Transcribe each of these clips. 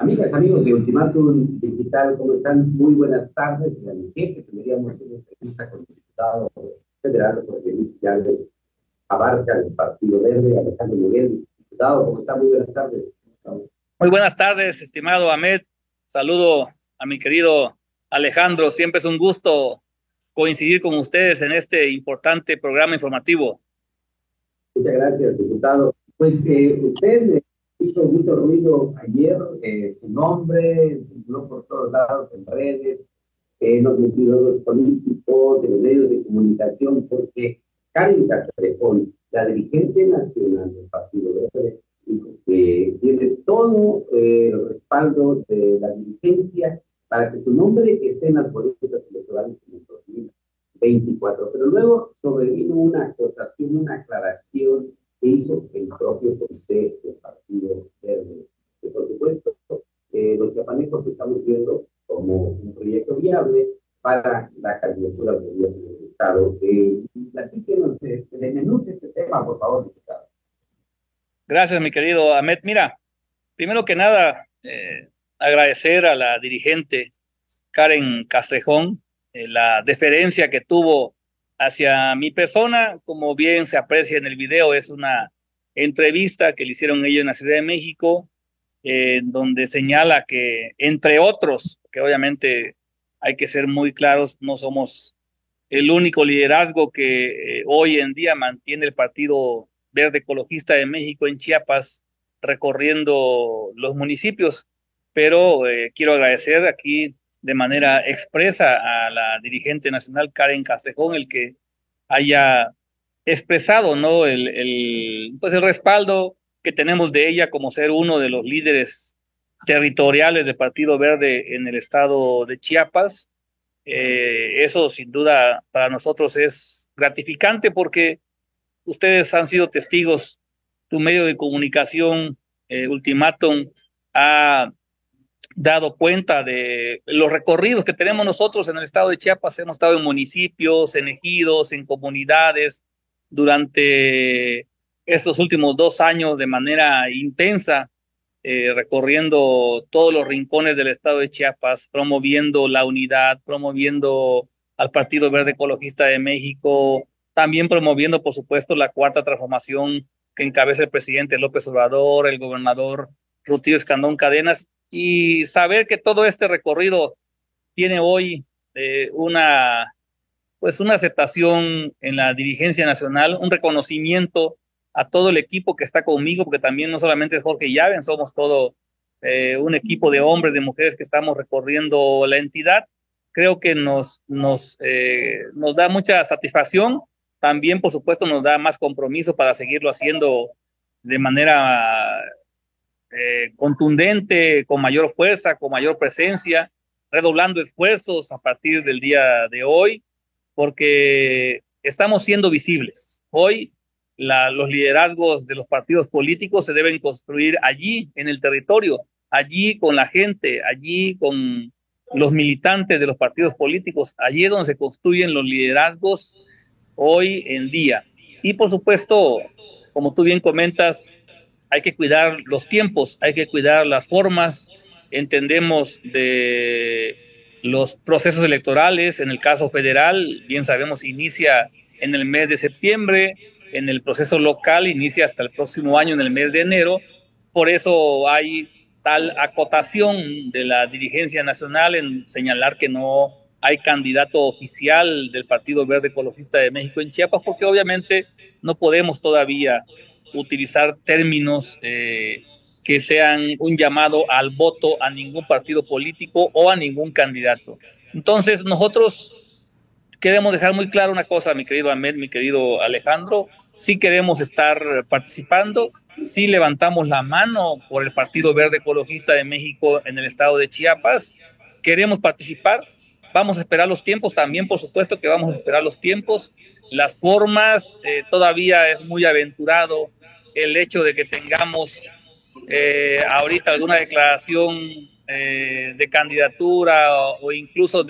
Amigas, amigos de Ultimátum Digital, ¿cómo están? Muy buenas tardes. La gente tendríamos una entrevista con el diputado federal por el Llaves Abarca del Partido Verde, Alejandro Miguel. Diputado, ¿cómo está? Muy buenas tardes. Muy buenas tardes, estimado Ahmed. Saludo a mi querido Alejandro. Siempre es un gusto coincidir con ustedes en este importante programa informativo. Muchas gracias, diputado. Pues usted hizo mucho ruido ayer, su nombre circuló por todos lados en redes, en los mentirosos políticos, en los medios de comunicación, porque Karen Castrejón, la dirigente nacional del Partido Verde, dijo que tiene todo el respaldo de la dirigencia para que su nombre esté en las boletas electorales en el 2024. Pero luego sobrevino una acotación, una aclaración que hizo el propio comité del Partido Verde. Que por supuesto, los chapanecos estamos viendo como un proyecto viable para la candidatura del gobierno del Estado. Platíquenos, desmenuce este tema, por favor, diputado. Gracias, mi querido Ahmed. Mira, primero que nada, agradecer a la dirigente Karen Castrejón la deferencia que tuvo hacia mi persona. Como bien se aprecia en el video, es una entrevista que le hicieron ellos en la Ciudad de México, donde señala que, entre otros, que obviamente hay que ser muy claros, no somos el único liderazgo que hoy en día mantiene el Partido Verde Ecologista de México en Chiapas, recorriendo los municipios, pero quiero agradecer aquí de manera expresa a la dirigente nacional Karen Castrejón el que haya expresado, ¿no?, pues el respaldo que tenemos de ella como ser uno de los líderes territoriales del Partido Verde en el estado de Chiapas. Eso sin duda para nosotros es gratificante porque ustedes han sido testigos. Tu medio de comunicación, Ultimátum, ha dado cuenta de los recorridos que tenemos nosotros en el estado de Chiapas. Hemos estado en municipios, en ejidos, en comunidades durante estos últimos 2 años de manera intensa, recorriendo todos los rincones del estado de Chiapas, promoviendo la unidad, promoviendo al Partido Verde Ecologista de México, también promoviendo, por supuesto, la cuarta transformación que encabeza el presidente López Obrador, el gobernador Rutilio Escandón Cadenas, y saber que todo este recorrido tiene hoy una aceptación en la dirigencia nacional, un reconocimiento a todo el equipo que está conmigo, porque también no solamente es Jorge Llaven, somos todo un equipo de hombres, de mujeres que estamos recorriendo la entidad. Creo que nos da mucha satisfacción. También, por supuesto, nos da más compromiso para seguirlo haciendo de manera contundente, con mayor fuerza, con mayor presencia, redoblando esfuerzos a partir del día de hoy, porque estamos siendo visibles. Hoy los liderazgos de los partidos políticos se deben construir allí, en el territorio, allí con la gente, allí con los militantes de los partidos políticos. Allí es donde se construyen los liderazgos hoy en día. Y por supuesto, como tú bien comentas, hay que cuidar los tiempos, hay que cuidar las formas. Entendemos de los procesos electorales. En el caso federal, bien sabemos, inicia en el mes de septiembre. En el proceso local inicia hasta el próximo año, en el mes de enero. Por eso hay tal acotación de la dirigencia nacional en señalar que no hay candidato oficial del Partido Verde Ecologista de México en Chiapas, porque obviamente no podemos todavía utilizar términos que sean un llamado al voto a ningún partido político o a ningún candidato. Entonces, nosotros queremos dejar muy claro una cosa, mi querido Ahmed, mi querido Alejandro: sí queremos estar participando, sí levantamos la mano por el Partido Verde Ecologista de México en el estado de Chiapas, queremos participar. Vamos a esperar los tiempos, también por supuesto que vamos a esperar los tiempos, las formas. Todavía es muy aventurado el hecho de que tengamos ahorita alguna declaración de candidatura o incluso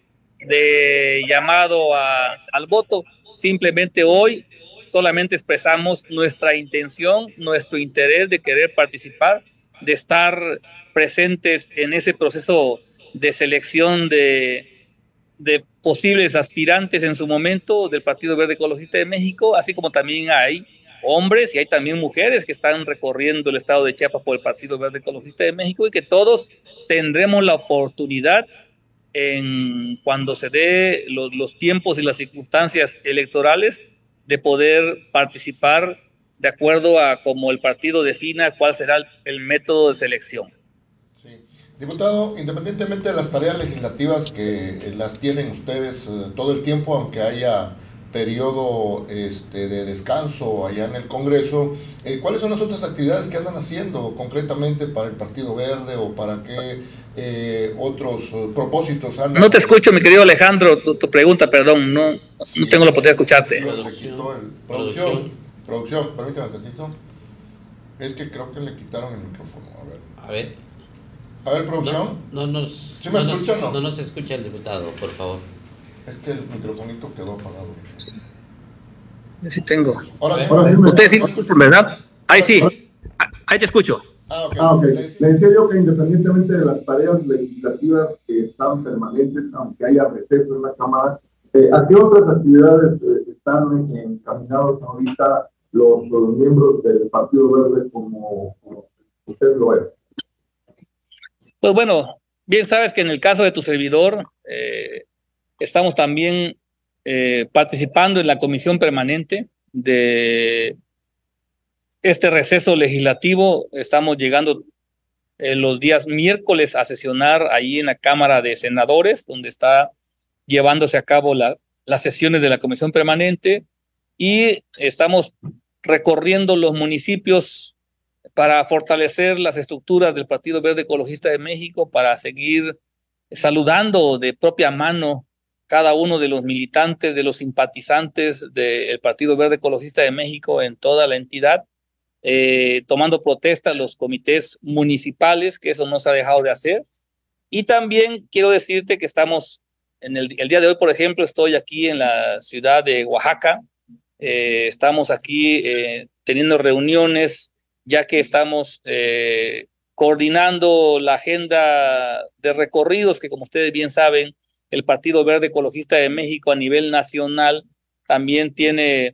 de llamado al voto. Simplemente hoy solamente expresamos nuestra intención, nuestro interés de querer participar de estar presentes en ese proceso de selección de posibles aspirantes en su momento del Partido Verde Ecologista de México, así como también hay hombres y hay también mujeres que están recorriendo el estado de Chiapas por el Partido Verde Ecologista de México, y que todos tendremos la oportunidad, cuando se dé los tiempos y las circunstancias electorales, de poder participar de acuerdo a cómo el partido defina cuál será el método de selección. Sí. Diputado, independientemente de las tareas legislativas que las tienen ustedes todo el tiempo, aunque haya periodo de descanso allá en el Congreso, ¿cuáles son las otras actividades que andan haciendo concretamente para el Partido Verde, o para qué otros propósitos andan? No te escucho, mi querido Alejandro, tu pregunta, perdón, no tengo la oportunidad de escucharte. Producción, permítame un tantito. Es que creo que le quitaron el micrófono. A ver, producción. ¿Sí me escuchan? No nos escucha el diputado, por favor. Es que el microfonito quedó apagado. Sí tengo. Ahora sí. Ustedes sí me escuchan, ¿verdad? Ahí sí. Ahí te escucho. Ok. Le decía yo que independientemente de las tareas legislativas que están permanentes, aunque haya receso en la Cámara, ¿a qué otras actividades están encaminados ahorita los miembros del Partido Verde como usted lo es? Pues bueno, bien sabes que en el caso de tu servidor, estamos también participando en la comisión permanente de este receso legislativo. Estamos llegando los días miércoles a sesionar ahí en la Cámara de Senadores, donde está llevándose a cabo las sesiones de la comisión permanente, y estamos recorriendo los municipios para fortalecer las estructuras del Partido Verde Ecologista de México, para seguir saludando de propia mano cada uno de los militantes, de los simpatizantes del Partido Verde Ecologista de México en toda la entidad, tomando protesta los comités municipales, que eso no se ha dejado de hacer. Y también quiero decirte que estamos, el día de hoy, por ejemplo, estoy aquí en la ciudad de Oaxaca. Estamos aquí teniendo reuniones, ya que estamos coordinando la agenda de recorridos que, como ustedes bien saben, el Partido Verde Ecologista de México a nivel nacional también tiene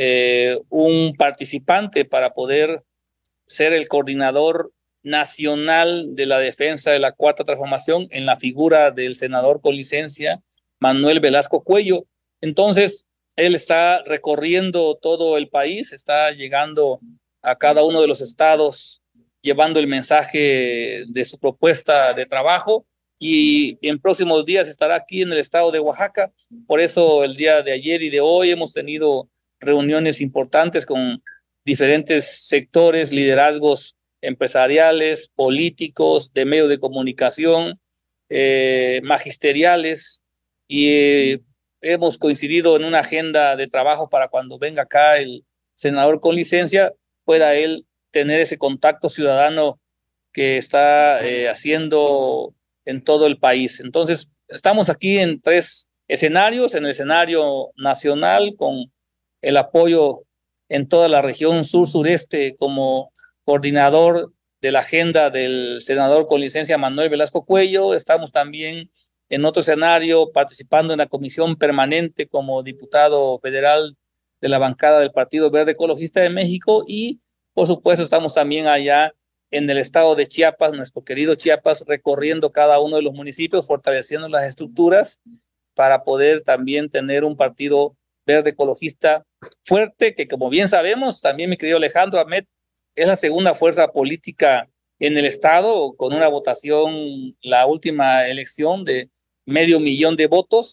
un participante para poder ser el coordinador nacional de la defensa de la Cuarta Transformación, en la figura del senador con licencia Manuel Velasco Cuello. Entonces, él está recorriendo todo el país, está llegando a cada uno de los estados, llevando el mensaje de su propuesta de trabajo, y en próximos días estará aquí en el estado de Oaxaca. Por eso el día de ayer y de hoy hemos tenido reuniones importantes con diferentes sectores, liderazgos empresariales, políticos, de medios de comunicación, magisteriales, y hemos coincidido en una agenda de trabajo para cuando venga acá el senador con licencia, pueda él tener ese contacto ciudadano que está haciendo en todo el país. Entonces, estamos aquí en 3 escenarios: en el escenario nacional, con el apoyo en toda la región sur-sureste como coordinador de la agenda del senador con licencia Manuel Velasco Cuello. Estamos también en otro escenario participando en la comisión permanente como diputado federal de la bancada del Partido Verde Ecologista de México, y por supuesto estamos también allá en el estado de Chiapas, nuestro querido Chiapas, recorriendo cada uno de los municipios, fortaleciendo las estructuras para poder también tener un partido verde ecologista fuerte, que, como bien sabemos, también mi querido Alejandro Ahmed, es la segunda fuerza política en el estado, con una votación, la última elección, de 500,000 de votos,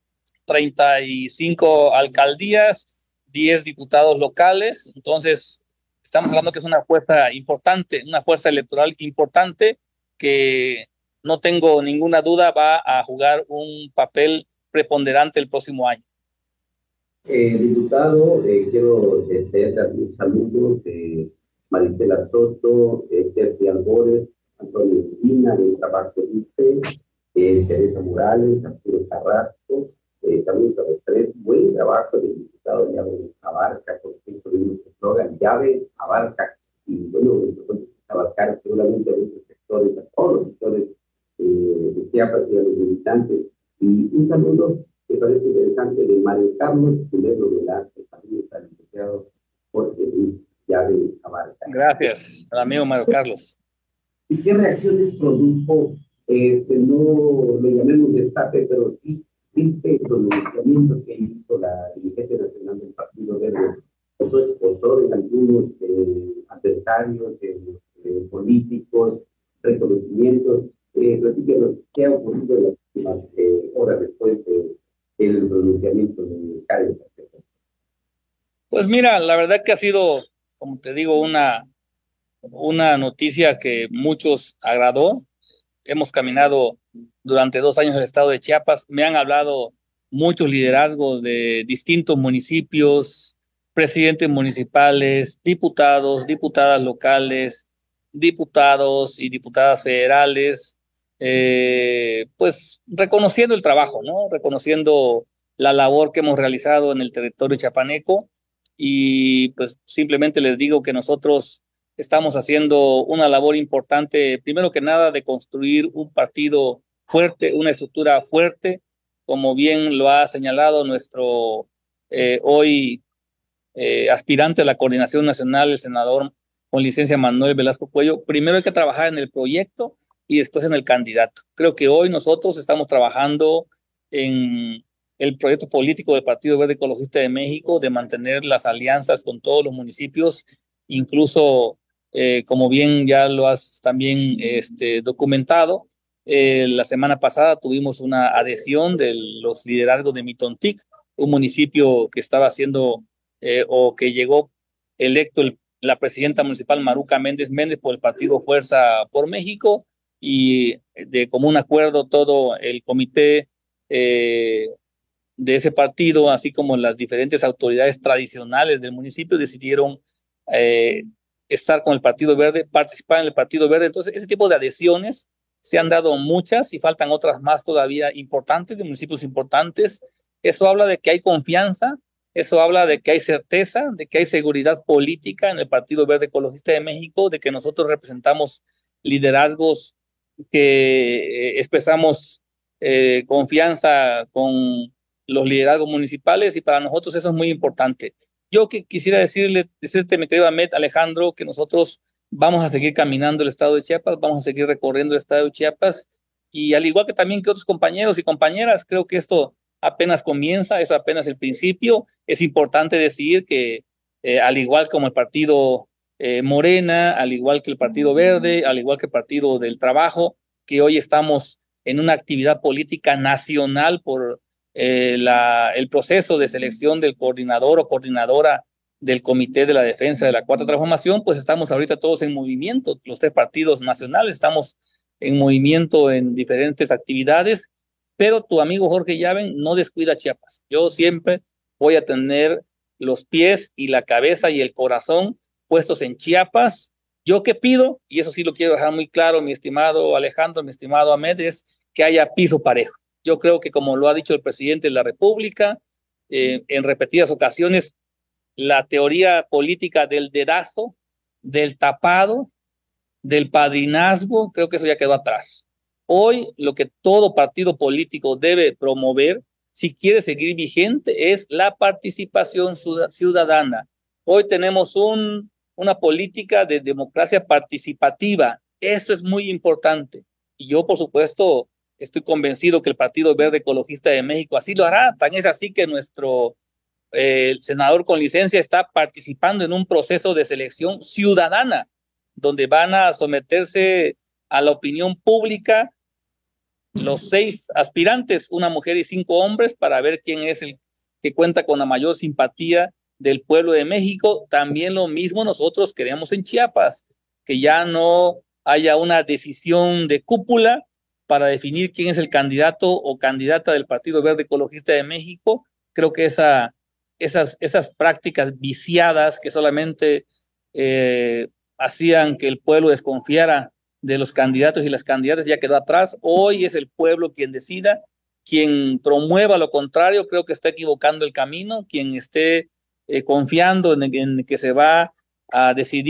35 alcaldías, 10 diputados locales. Entonces, estamos hablando que es una fuerza importante, una fuerza electoral importante, que no tengo ninguna duda va a jugar un papel preponderante el próximo año. Diputado, quiero dar un saludo de Marisela Soto, Sergio Albores, Antonio Espina, del trabajo de usted, Teresa Morales, Arturo Carrasco, también sobre 3, buen trabajo del diputado Llave Abarca, con el eslogan Llave Abarca, y bueno, abarca abarcar seguramente a muchos sectores, a todos los sectores de Chiapas y a los militantes. Y un saludo que parece interesante de Mario Carlos Culebro Velasco, también está licenciado Jorge Luis Llave Abarca. Gracias, al amigo Mario Carlos. ¿Y qué reacciones produjo, no le llamemos destape, pero sí, viste el pronunciamiento que hizo la dirigente nacional del Partido Verde? Eso esposó en algunos adversarios, políticos, reconocimientos. Platíquenos qué ha ocurrido en las últimas horas después del pronunciamiento de Karen Pacheco. Pues mira, la verdad que ha sido, como te digo, una noticia que muchos agradó. Hemos caminado durante 2 años el estado de Chiapas. Me han hablado muchos liderazgos de distintos municipios, presidentes municipales, diputados, diputadas locales, diputados y diputadas federales, pues reconociendo el trabajo, ¿no? Reconociendo la labor que hemos realizado en el territorio chiapaneco, y pues simplemente les digo que nosotros estamos haciendo una labor importante, primero que nada, de construir un partido fuerte, una estructura fuerte, como bien lo ha señalado nuestro hoy aspirante a la coordinación nacional, el senador con licencia Manuel Velasco Cuello. Primero hay que trabajar en el proyecto y después en el candidato. Creo que hoy nosotros estamos trabajando en el proyecto político del Partido Verde Ecologista de México, de mantener las alianzas con todos los municipios, incluso como bien ya lo has también documentado, la semana pasada tuvimos una adhesión de los liderazgos de Mitontic, un municipio que estaba haciendo o que llegó electo la presidenta municipal Maruca Méndez por el partido Fuerza por México, y de común acuerdo todo el comité de ese partido, así como las diferentes autoridades tradicionales del municipio, decidieron estar con el Partido Verde, participar en el Partido Verde. Entonces, ese tipo de adhesiones se han dado muchas y faltan otras más todavía importantes, de municipios importantes. Eso habla de que hay confianza, eso habla de que hay certeza, de que hay seguridad política en el Partido Verde Ecologista de México, de que nosotros representamos liderazgos que expresamos confianza con los liderazgos municipales, y para nosotros eso es muy importante. Yo quisiera decirte, mi querido Ahmed, Alejandro, que nosotros vamos a seguir caminando el estado de Chiapas, vamos a seguir recorriendo el estado de Chiapas, y al igual que también que otros compañeros y compañeras, creo que esto apenas comienza, es apenas el principio. Es importante decir que al igual como el partido Morena, al igual que el Partido Verde, al igual que el Partido del Trabajo, que hoy estamos en una actividad política nacional por el proceso de selección del coordinador o coordinadora del Comité de la Defensa de la Cuarta Transformación, pues estamos ahorita todos en movimiento, los 3 partidos nacionales estamos en movimiento en diferentes actividades, pero tu amigo Jorge Llaven no descuida Chiapas. Yo siempre voy a tener los pies y la cabeza y el corazón puestos en Chiapas. Yo que pido, y eso sí lo quiero dejar muy claro, mi estimado Alejandro, mi estimado Ahmed, es que haya piso parejo. Yo creo que, como lo ha dicho el presidente de la República en repetidas ocasiones, la teoría política del dedazo, del tapado, del padrinazgo, creo que eso ya quedó atrás. Hoy lo que todo partido político debe promover, si quiere seguir vigente, es la participación ciudadana. Hoy tenemos una política de democracia participativa. Eso es muy importante. Y yo, por supuesto, estoy convencido que el Partido Verde Ecologista de México así lo hará. Tan es así que nuestro senador con licencia está participando en un proceso de selección ciudadana, donde van a someterse a la opinión pública los 6 aspirantes, una mujer y 5 hombres, para ver quién es el que cuenta con la mayor simpatía del pueblo de México. También lo mismo nosotros queremos en Chiapas, que ya no haya una decisión de cúpula para definir quién es el candidato o candidata del Partido Verde Ecologista de México. Creo que esas prácticas viciadas que solamente hacían que el pueblo desconfiara de los candidatos y las candidatas ya quedó atrás. Hoy es el pueblo quien decida. Quien promueva lo contrario, creo que está equivocando el camino. Quien esté confiando en que se va a decidir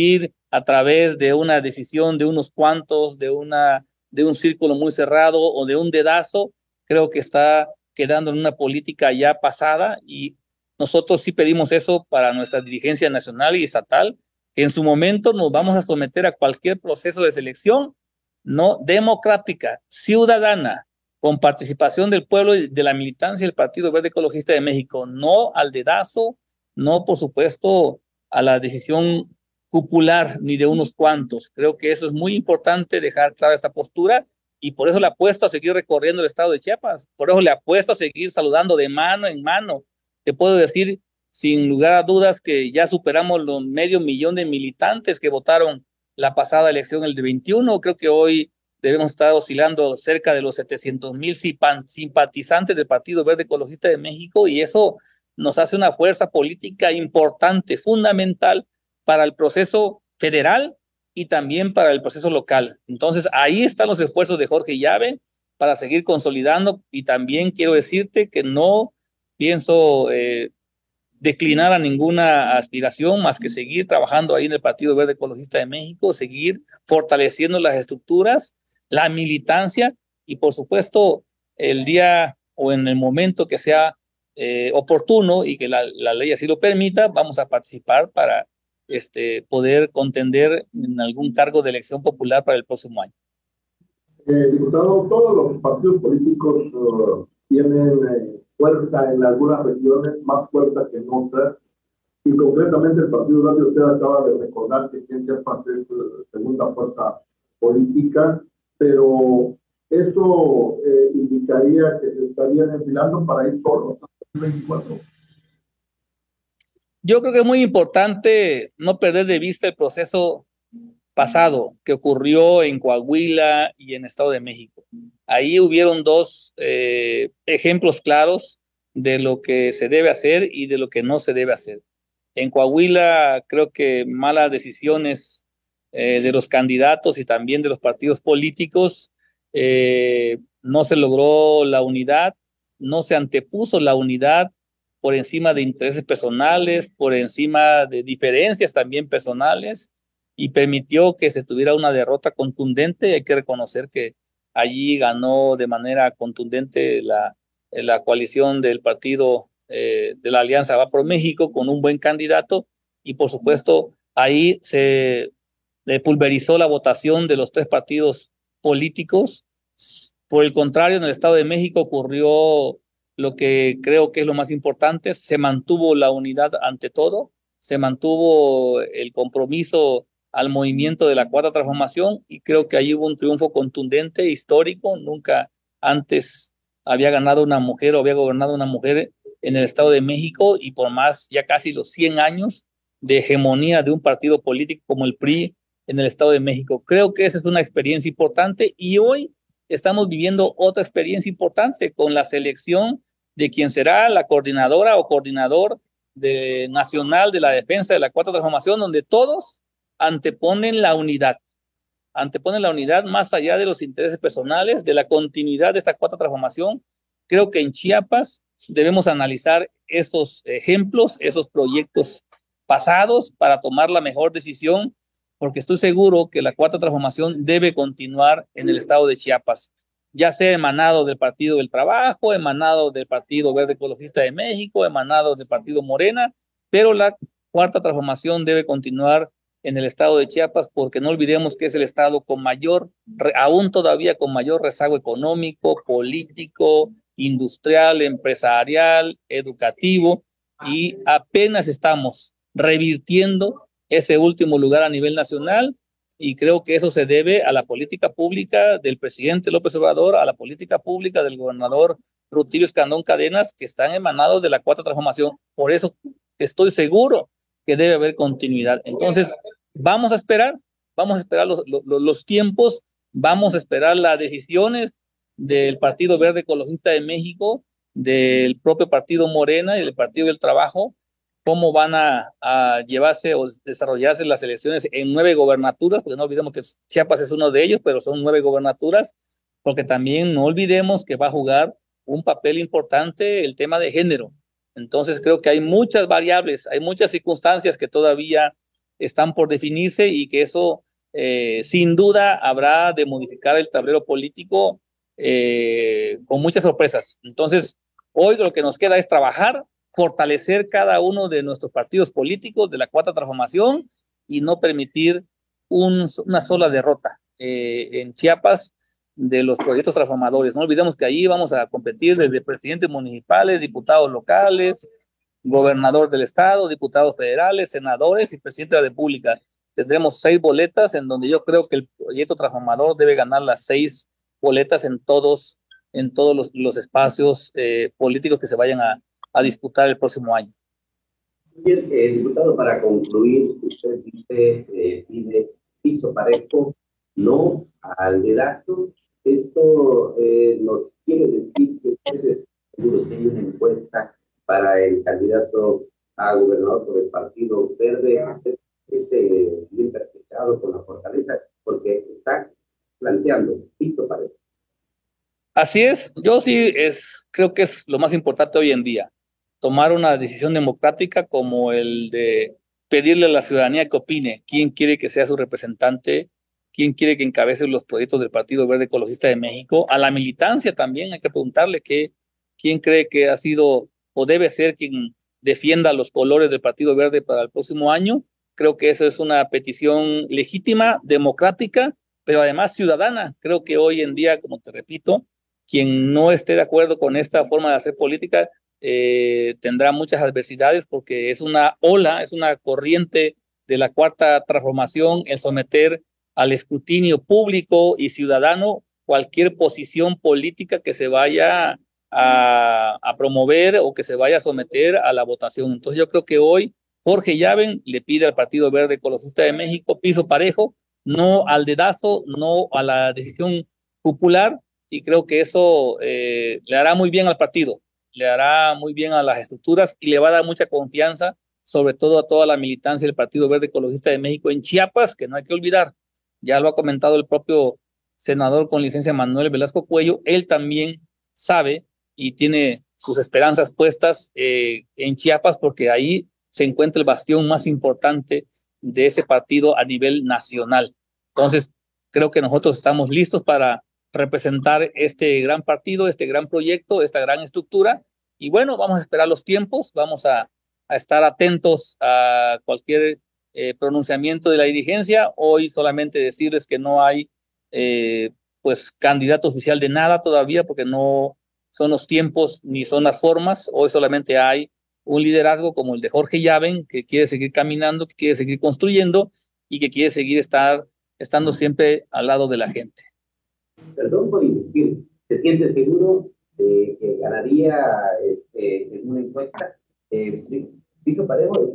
a través de una decisión de unos cuantos, de un círculo muy cerrado o de un dedazo, creo que está quedando en una política ya pasada, y nosotros sí pedimos eso para nuestra dirigencia nacional y estatal, que en su momento nos vamos a someter a cualquier proceso de selección no democrática, ciudadana, con participación del pueblo y de la militancia del Partido Verde Ecologista de México, no al dedazo, no por supuesto a la decisión cupular ni de unos cuantos. Creo que eso es muy importante, dejar clara esta postura, y por eso le apuesto a seguir recorriendo el estado de Chiapas, por eso le apuesto a seguir saludando de mano en mano. Te puedo decir sin lugar a dudas que ya superamos los 500,000 de militantes que votaron la pasada elección, el de 21. Creo que hoy debemos estar oscilando cerca de los 700,000 simpatizantes del Partido Verde Ecologista de México, y eso nos hace una fuerza política importante, fundamental para el proceso federal y también para el proceso local. Entonces, ahí están los esfuerzos de Jorge Llave para seguir consolidando, y también quiero decirte que no pienso declinar a ninguna aspiración más que seguir trabajando ahí en el Partido Verde Ecologista de México, seguir fortaleciendo las estructuras, la militancia, y por supuesto el día o en el momento que sea oportuno y que la ley así lo permita, vamos a participar para poder contender en algún cargo de elección popular para el próximo año. Diputado, todos los partidos políticos tienen fuerza en algunas regiones, más fuerza que en otras, y concretamente el Partido Verde, usted acaba de recordar que en Chiapas es segunda fuerza política, pero eso indicaría que se estarían enfilando para ir solos hasta el 2024. Yo creo que es muy importante no perder de vista el proceso pasado que ocurrió en Coahuila y en Estado de México. Ahí hubieron dos ejemplos claros de lo que se debe hacer y de lo que no se debe hacer. En Coahuila creo que malas decisiones de los candidatos y también de los partidos políticos, no se logró la unidad, no se antepuso la unidad por encima de intereses personales, por encima de diferencias también personales, y permitió que se tuviera una derrota contundente. Hay que reconocer que allí ganó de manera contundente la coalición del partido de la Alianza Va por México con un buen candidato, y por supuesto ahí se pulverizó la votación de los tres partidos políticos. Por el contrario, en el Estado de México ocurrió lo que creo que es lo más importante: se mantuvo la unidad ante todo, se mantuvo el compromiso al movimiento de la Cuarta Transformación, y creo que ahí hubo un triunfo contundente, histórico. Nunca antes había ganado una mujer o había gobernado una mujer en el Estado de México, y por más ya casi los 100 años de hegemonía de un partido político como el PRI en el Estado de México. Creo que esa es una experiencia importante, y hoy estamos viviendo otra experiencia importante con la selección de quien será la coordinadora o coordinador nacional de la defensa de la Cuarta Transformación, donde todos anteponen la unidad más allá de los intereses personales, de la continuidad de esta Cuarta Transformación. Creo que en Chiapas debemos analizar esos ejemplos, esos proyectos pasados para tomar la mejor decisión, porque estoy seguro que la Cuarta Transformación debe continuar en el estado de Chiapas, ya sea emanado del Partido del Trabajo, emanado del Partido Verde Ecologista de México, emanado del Partido Morena, pero la Cuarta Transformación debe continuar en el estado de Chiapas, porque no olvidemos que es el estado con mayor, aún todavía con mayor rezago económico, político, industrial, empresarial, educativo, y apenas estamos revirtiendo ese último lugar a nivel nacional, y creo que eso se debe a la política pública del presidente López Obrador, a la política pública del gobernador Rutilio Escandón Cadenas, que están emanados de la Cuarta Transformación. Por eso estoy seguro que debe haber continuidad. Entonces, vamos a esperar los tiempos, vamos a esperar las decisiones del Partido Verde Ecologista de México, del propio Partido Morena y del Partido del Trabajo, cómo van a llevarse o desarrollarse las elecciones en 9 gobernaturas, porque no olvidemos que Chiapas es uno de ellos, pero son 9 gobernaturas, porque también no olvidemos que va a jugar un papel importante el tema de género. Entonces creo que hay muchas variables, hay muchas circunstancias que todavía están por definirse y que eso sin duda habrá de modificar el tablero político con muchas sorpresas. Entonces, hoy lo que nos queda es trabajar, fortalecer cada uno de nuestros partidos políticos de la Cuarta Transformación y no permitir una sola derrota en Chiapas de los proyectos transformadores. No olvidemos que ahí vamos a competir desde presidentes municipales, diputados locales, gobernador del estado, diputados federales, senadores y presidente de la República. Tendremos 6 boletas en donde yo creo que el proyecto transformador debe ganar las 6 boletas en todos los espacios políticos que se vayan a disputar el próximo año. Bien, diputado, para concluir, usted dice, pide piso parejo, no al dedazo. Esto nos quiere decir que ustedes seguro que hay una encuesta para el candidato a gobernador por el Partido Verde, bien perspicado con la fortaleza, porque está planteando piso parejo. Así es, yo sí creo que es lo más importante hoy en día, tomar una decisión democrática como el de pedirle a la ciudadanía que opine quién quiere que sea su representante, quién quiere que encabece los proyectos del Partido Verde Ecologista de México. A la militancia también hay que preguntarle quién cree que ha sido o debe ser quien defienda los colores del Partido Verde para el próximo año. Creo que esa es una petición legítima, democrática, pero además ciudadana. Creo que hoy en día, como te repito, quien no esté de acuerdo con esta forma de hacer política tendrá muchas adversidades porque es una ola, es una corriente de la Cuarta Transformación el someter al escrutinio público y ciudadano cualquier posición política que se vaya a promover o que se vaya a someter a la votación. Entonces yo creo que hoy Jorge Llaven le pide al Partido Verde Ecologista de México piso parejo, no al dedazo, no a la decisión popular, y creo que eso le hará muy bien al partido, le hará muy bien a las estructuras y le va a dar mucha confianza, sobre todo a toda la militancia del Partido Verde Ecologista de México en Chiapas, que no hay que olvidar, ya lo ha comentado el propio senador con licencia Manuel Velasco Cuello, él también sabe y tiene sus esperanzas puestas en Chiapas porque ahí se encuentra el bastión más importante de ese partido a nivel nacional. Entonces, creo que nosotros estamos listos para representar este gran partido, este gran proyecto, esta gran estructura. Y bueno, vamos a esperar los tiempos, vamos a estar atentos a cualquier pronunciamiento de la dirigencia. Hoy solamente decirles que no hay pues candidato oficial de nada todavía porque no son los tiempos ni son las formas. Hoy solamente hay un liderazgo como el de Jorge Llaven, que quiere seguir caminando, que quiere seguir construyendo y que quiere seguir estando siempre al lado de la gente. Perdón por insistir, ¿se siente seguro de que ganaría en una encuesta? ¿Piso parejo?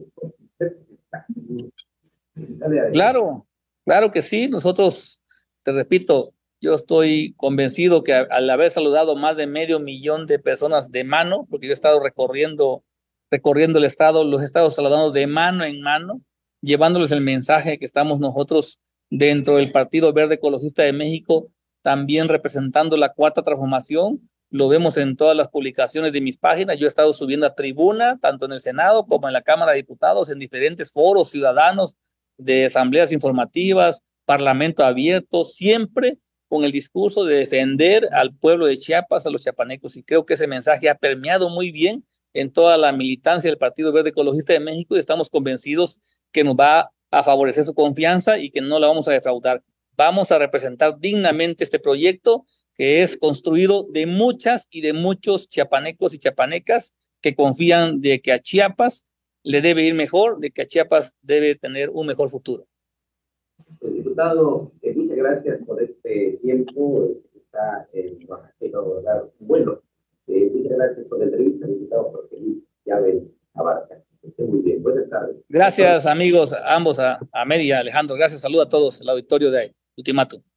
Claro que sí. Nosotros, te repito, yo estoy convencido que al haber saludado más de 500,000 de personas de mano, porque yo he estado recorriendo el estado, los he estado saludando de mano en mano, llevándoles el mensaje que estamos nosotros dentro del Partido Verde Ecologista de México, también representando la Cuarta Transformación. Lo vemos en todas las publicaciones de mis páginas. Yo he estado subiendo a tribuna, tanto en el Senado como en la Cámara de Diputados, en diferentes foros ciudadanos, de asambleas informativas, parlamento abierto, siempre con el discurso de defender al pueblo de Chiapas, a los chiapanecos, y creo que ese mensaje ha permeado muy bien en toda la militancia del Partido Verde Ecologista de México y estamos convencidos que nos va a favorecer su confianza y que no la vamos a defraudar. Vamos a representar dignamente este proyecto que es construido de muchas y de muchos chiapanecos y chiapanecas que confían de que a Chiapas le debe ir mejor, de que a Chiapas debe tener un mejor futuro. Pues, diputado, muchas gracias por este tiempo. Está en Oaxaca, bueno. Muchas gracias por la entrevista, diputado Jorge Luis Llaven Abarca. Esté muy bien. Buenas tardes. Gracias, amigos, ambos, a Mary y a Alejandro. Gracias, saludos a todos, el auditorio de Ultimátum.